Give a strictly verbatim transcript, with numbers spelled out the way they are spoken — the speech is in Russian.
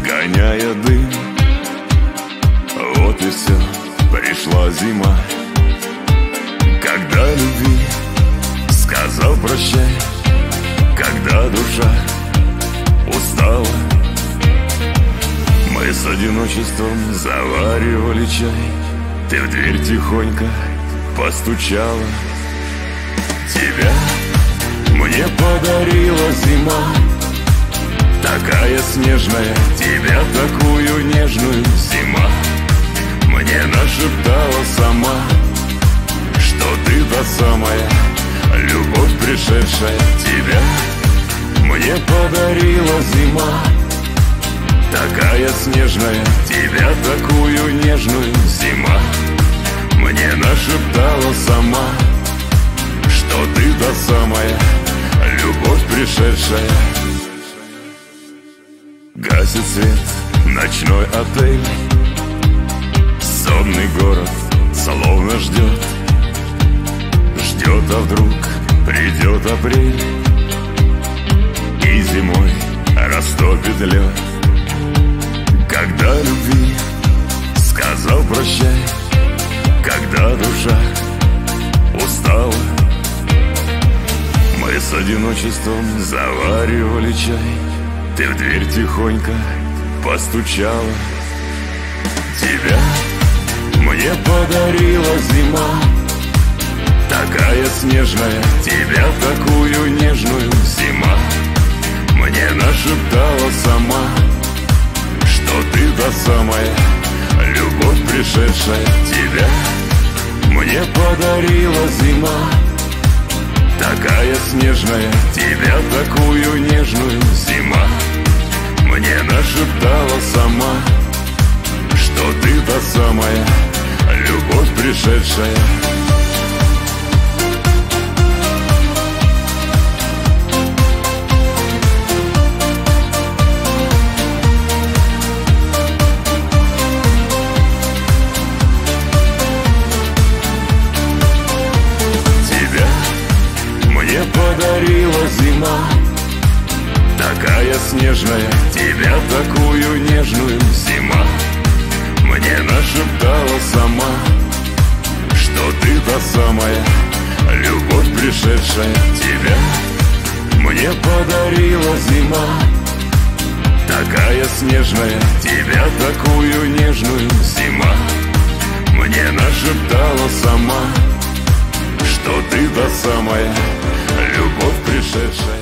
разгоняя дым. Вот и все, пришла зима, когда любви сказал прощай, когда душа устала. Мы с одиночеством заваривали чай, ты в дверь тихонько постучала. Тебя мне подарила зима, такая снежная, тебя такую нежную. Зима мне нашептала сама, что ты та самая любовь пришедшая. Тебя мне подарила зима, такая снежная, тебя такую нежную. Зима мне нашептала сама, что ты та самая любовь пришедшая. Гасит свет ночной отель, сонный город словно ждет. Ждет, а вдруг придет апрель и зимой растопит лед. Когда любви сказал прощай, когда душа устала. Мы с одиночеством заваривали чай, ты в дверь тихонько постучала. Тебя мне подарила зима, такая снежная, тебя такую нежную. Зима мне нашептала сама, что ты та самая любовь пришедшая. Тебя мне подарила зима, такая снежная, тебя такую нежную. Зима мне нашептала сама, что ты та самая любовь пришедшая. Мне подарила зима, такая снежная, тебя такую нежную. Зима мне нашептала сама, что ты та самая любовь пришедшая. Тебя мне подарила зима, такая снежная, тебя такую нежную. Зима мне нашептала сама, что ты та самая любовь пришедшая.